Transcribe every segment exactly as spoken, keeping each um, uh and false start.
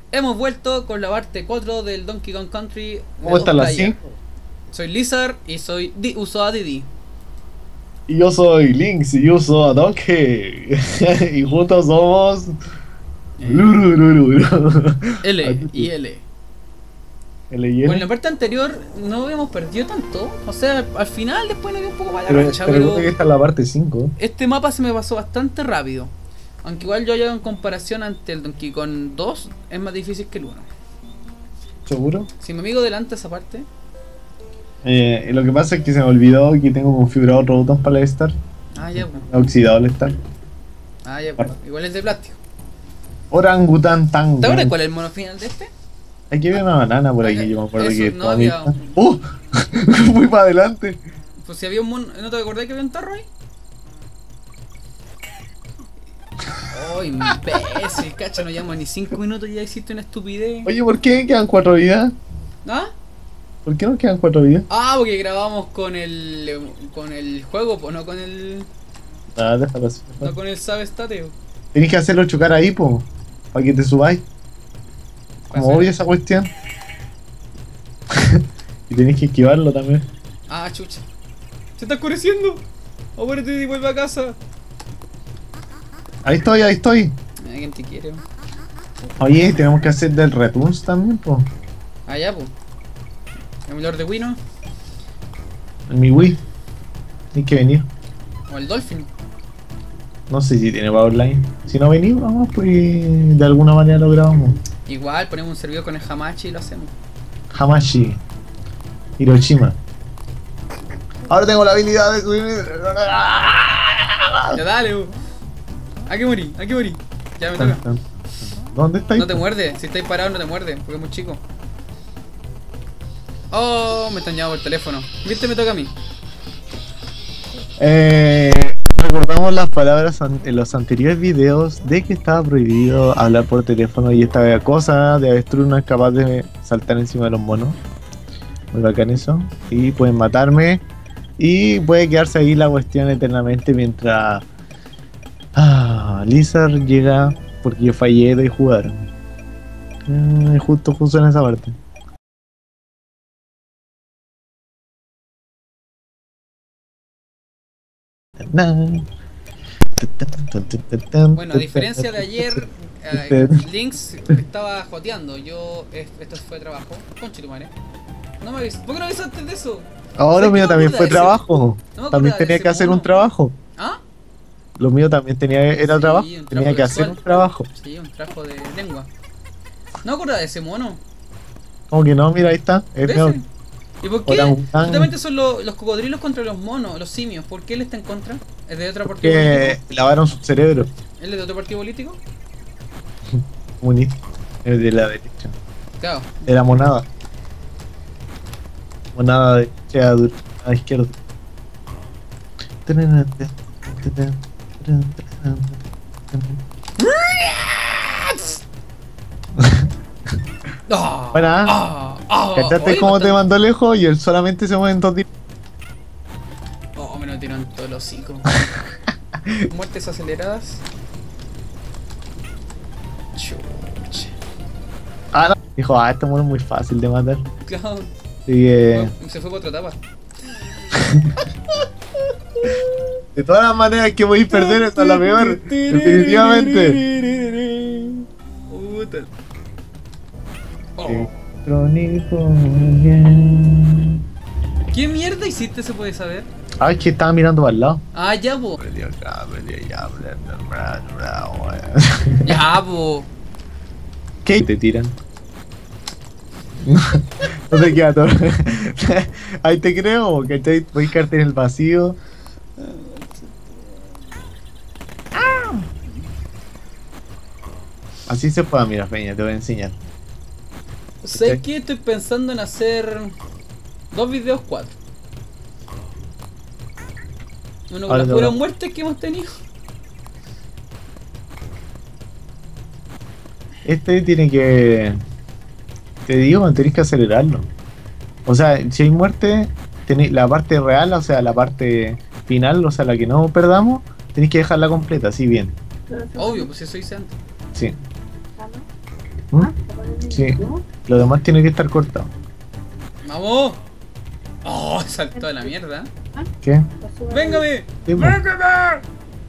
Hemos vuelto con la parte cuatro del Donkey Kong Country. ¿Cómo están las cinco? Soy Lizard y soy Di uso a Didi. Y yo soy Lynx y yo uso a Donkey. Y juntos somos L y L. L y L. Bueno, en la parte anterior no habíamos perdido tanto. O sea, al final después nos dio un poco más la Pero, racha, pero pero creo que esta es la parte cinco. este mapa se me pasó bastante rápido. Aunque igual yo ya en comparación ante el Donkey Kong dos es más difícil que el uno. ¿Seguro? Si mi amigo delante esa parte. Eh, lo que pasa es que se me olvidó que tengo configurado otro botón para el Star. Ah, ya, pues. Oxidado el Star. Ah, ya, pues. Igual es de plástico. Orangutan Tango. ¿Te acuerdas cuál es el mono final de este? Aquí había una banana por aquí, Acá, yo me acuerdo eso, que no estaba había mi- un- ¡Oh! Fui para adelante. Pues si había un mono. ¿No te acordás que había un tarro ahí? ¡Oh, imbécil! Cacha, no llevamos ni cinco minutos y ya hiciste una estupidez. Oye, ¿por qué quedan cuatro vidas? ¿Ah? ¿Por qué nos quedan cuatro vidas? Ah, porque grabamos con el. con el juego, pues no con el. Ah, déjalo así. no con el sabestateo. Tienes que hacerlo chocar ahí, po, para que te subáis. Como Pasa. obvio esa cuestión. Y tenés que esquivarlo también. Ah, chucha. Se está oscureciendo. Apúrate y vuelve a casa. Ahí estoy, ahí estoy. Ay, ¿quién te quiere? Oye, tenemos que hacer del Retunes también, po. Ah, ya, pues. Emulador de Wii, ¿no? En mi Wii. Tienes que venir. O el Dolphin. No sé si tiene Power Line. Si no venimos, vamos, pues de alguna manera lo grabamos. Igual, ponemos un servidor con el Hamachi y lo hacemos. Hamashi. Hiroshima. Ahora tengo la habilidad de subir. Ya dale, uh. Aquí morí, aquí morí. Ya me toca. ¿Dónde estáis? No te muerde, si estáis parados no te muerde, porque es muy chico. Oh, me están llamando por teléfono. Viste, me toca a mí. Eh, recordamos las palabras an- en los anteriores videos de que estaba prohibido hablar por teléfono y esta cosa de avestruz no es capaz de saltar encima de los monos. Muy bacán eso. Y pueden matarme y puede quedarse ahí la cuestión eternamente mientras ah, Lizard llega porque yo fallé de jugar. Mm, justo, justo en esa parte. Bueno, a diferencia de ayer, eh, Lynx estaba joteando. Yo, eh, esto fue trabajo. Conche tu madre. No me avisaste. ¿Por qué no avisaste de eso? Ahora ¿Sabes lo que mío no me también acordaba fue de ese- trabajo. no me acordaba También de tenía ese que hacer mono. un trabajo. ¿Ah? Lo mío también tenía era Sí, trabajo. un Tenía trabajo que hacer visual. un trabajo. Sí, un trabajo de lengua. No me acordaba de ese mono. Como que no, mira, ahí está. Es ¿De mío. ese? ¿Y por qué? Orangután. Justamente son los, los cocodrilos contra los monos, los simios. ¿Por qué él está en contra? ¿Es de otro partido Que político? lavaron su cerebro. ¿Él es de otro partido político? Comunista. Es de la derecha. Claro. De la monada. Monada de derecha a du- a izquierda. ¡Ah! Buena. ¡Ah! ¡Ah! ¿Cachaste Oye, cómo te bastante- mandó lejos? Y él solamente se mueve en dos días. Oh, me lo tiró en todo el hocico. Muertes aceleradas. Chuch. Ah, no. Dijo, ah, este mono es muy fácil de matar. Claro. Así que, Se fue por otra etapa. de todas las maneras que voy a perder, esta es la peor. Definitivamente. Puta. Oh. Electrónico, bien. ¿Qué mierda hiciste, se puede saber? Ah, es que estaba mirando para el lado. Ah, ya, po. Ya, po. ¿Qué te tiran? No te queda todo. Ahí te creo, que te voy a quedarte en el vacío. Así se puede, mira, Peña, te voy a enseñar. Sé que estoy pensando en hacer dos videos cuatro. Uno con Ahora las te puras voy a- muertes que hemos tenido. Este tiene que... Te digo, tenés que acelerarlo. O sea, si hay muerte, tenéis la parte real, o sea, la parte final, o sea, la que no perdamos, tenéis que dejarla completa, así bien. Obvio, pues eso hice antes. Sí. ¿Mm? Sí, lo demás tiene que estar cortado. ¡Vamos! ¡Oh! Saltó a la mierda. ¿Qué? ¡Véngame! Sí, po. ¡Véngame!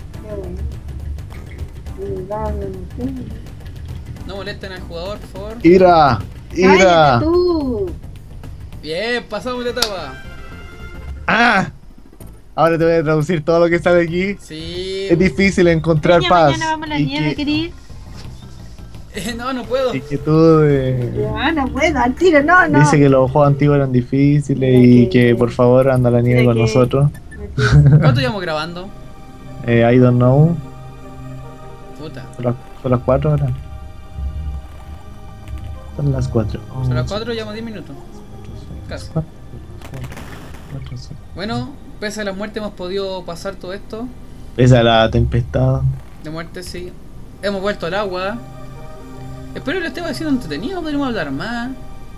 No molesten al jugador, por favor. ¡Ira! ¡Ira! ¡Cállate tú! Bien, pasamos la etapa. ¡Ah! Ahora te voy a traducir todo lo que sale aquí. Sí. Es difícil encontrar Mañana, paz. mañana vamos a la y nieve, que- querido. Eh, no, no puedo. y que tú eh, Ya, no puedo, al tiro, no, no. dice que los juegos antiguos eran difíciles Mira y que- que por favor anda a la nieve mira con que- nosotros. ¿Cuánto llevamos grabando? Eh, I don't know. Puta. Son las, son las cuatro ahora. Son las cuatro. Son las cuatro, llevamos diez minutos. Casi. Bueno, pese a la muerte hemos podido pasar todo esto. Pese a la tempestad. De muerte sí. Hemos vuelto al agua. Espero que lo esté haciendo entretenido, podríamos hablar más.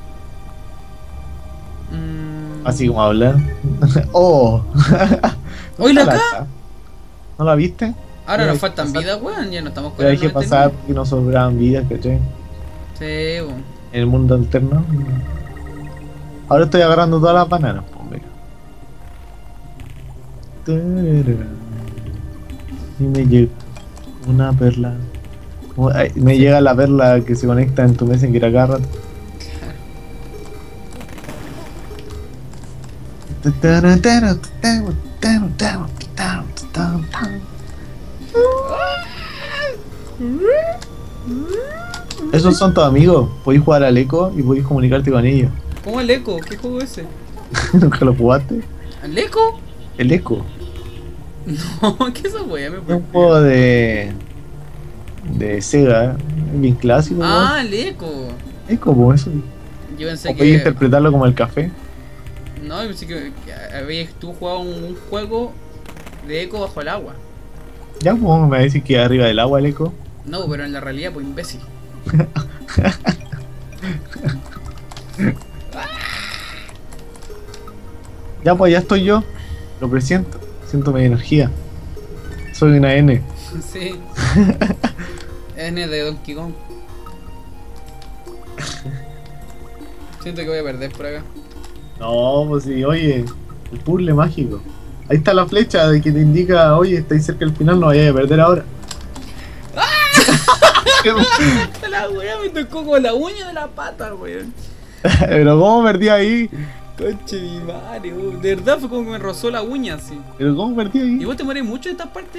Mm. Así como hablar. ¡Oh! ¡Oíla ¿No acá! la- ¿No la viste? Ahora Ya nos dejé faltan pasar. vidas, weón. Ya no estamos con Pero hay el que noventa y pasar nueve. porque no sobraban vidas, ¿cachai? Sí, weón. En el mundo alterno. Ahora estoy agarrando todas las bananas, pues, mira. Tarara. Y me llega una perla. Oh, ay, me llega la perla que se conecta en tu Messenger a cada rato. Esos son tus amigos. Podéis jugar al eco y podéis comunicarte con ellos. ¿Cómo el eco? ¿Qué juego es ese? ¿Nunca lo jugaste? ¿El eco? El eco. No, ¿qué es esa weá? Me Es un juego de. de Sega, ¿eh? Es bien clásico. Ah, el eco. ¿no? Es como eso. Yo pensé O podéis que. interpretarlo como el café. No, yo pensé que, que habías tú jugado un, un juego de eco bajo el agua. Ya, pues me va a decir que arriba del agua el eco. No, pero en la realidad, pues imbécil. Ya, pues ya estoy yo. Lo presiento. Siento mi energía. Soy una N. Sí. N de Donkey Kong. Siento que voy a perder por acá. No, pues sí, oye. El puzzle mágico. Ahí está la flecha de que te indica, oye, estáis cerca del final, no vayas a perder ahora. La weá me tocó con la uña de la pata, weón. Pero ¿cómo perdí ahí? Conche mi madre, weón. De verdad fue como que me rozó la uña así. Pero ¿cómo perdí ¿Y ahí? vos te morís mucho en esta parte?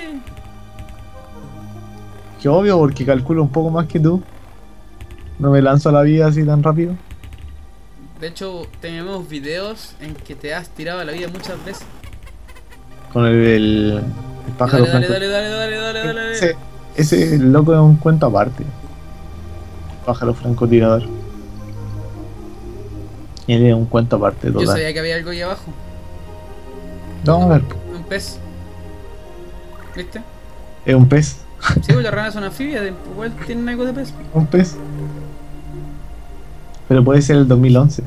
Que obvio, porque calculo un poco más que tú. No me lanzo a la vida así tan rápido. De hecho, tenemos videos en que te has tirado a la vida muchas veces. Con el, el, el pájaro Dale, dale, franco- dale, dale, dale, dale, dale, dale. Ese, ese loco es un cuento aparte. Pájaro francotirador. Él es un cuento aparte Yo total. sabía que había algo ahí abajo. Vamos a ver. Un pez. ¿Viste? Es un pez. Sí, pues las ranas son anfibias, de- igual tienen algo de pez. Un pez. Pero puede ser el dos mil once.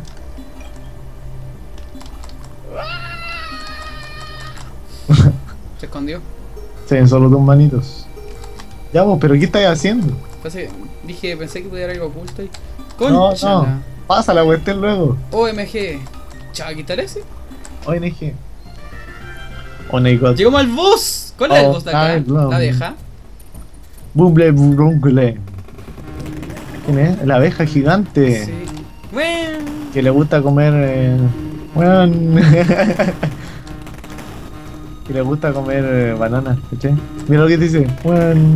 Se escondió. Se ven solo tus manitos. Ya vos, pero ¿qué estáis haciendo? Pensé, dije, pensé que podía haber algo oculto ahí. No, Concha. no. Pasa la cuestión luego. O M G. ¿Chava, quitar ese? O N G. O N G. Llegamos al boss. ¿Cuál es el Oh, boss de acá? ay, no. La vieja. Bumble burungle. ¿Quién es? La abeja gigante. Sí. Bueno. Que le gusta comer. Eh, bueno, que le gusta comer eh, bananas, ¿cachai? Mira lo que dice. Bueno.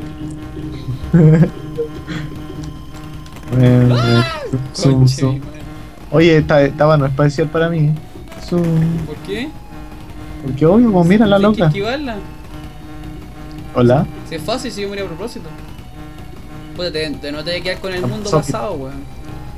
Bueno, zoom, Conche, zoom. mi madre. Oye, esta estaba no especial para mí. Zoom. ¿Por qué? Porque obvio, pues mira la Hay que loca. esquivarla. Hola. Si es fácil, si yo morí a propósito. Puta, te, te, no te voy a quedar con el mundo Sophie. pasado, weón.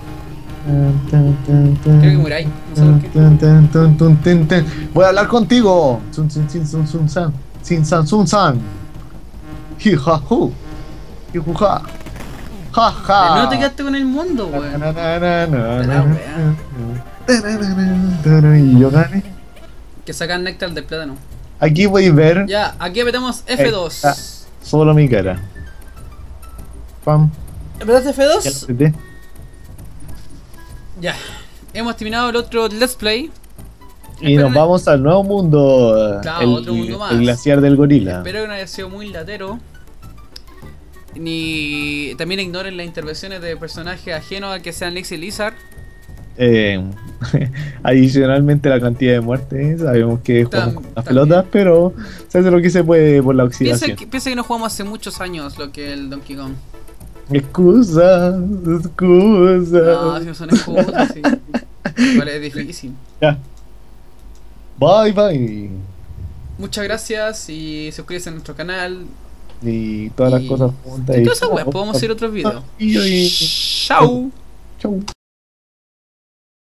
Creo que muráis, no sé por qué. Tun, tun, tun, tun, tun, tun. Voy a hablar contigo. Sun, sun, sin, sun, sun, san. Sin, san, sun, san. Hi, ja, hu. Hi, ju, ja. Ja, ja. No te quedaste con el mundo, weón. Na, na, na, na, La na, wea. na, na, y yo gané. Que sacan néctar del plátano. Aquí voy a ver Ya, aquí apretamos F dos. Eh, ah. solo mi cara. Pam. ¿Apretaste F Ya lo dos? apreté. Ya, hemos terminado el otro Let's Play. Y Espero nos no- vamos al nuevo mundo, Claro, el, otro mundo más. el glaciar del gorila. Espero que no haya sido muy latero. Ni también ignoren las intervenciones de personajes ajenos a que sean Lex y Lizard. Eh, adicionalmente la cantidad de muertes, sabemos que jugamos Tam- con las también. pelotas, pero se hace lo que se puede por la Piensa oxidación. que, piensa que no jugamos hace muchos años lo que es el Donkey Kong. Excusa, excusa. No, si no son excusas, sí. Igual es difícil. Ya. Bye bye. Muchas gracias y suscríbanse a nuestro canal. Y todas las Y- cosas juntas. Y y- todas esas weas, podemos hacer otros videos. Y- y- Chao. Chau.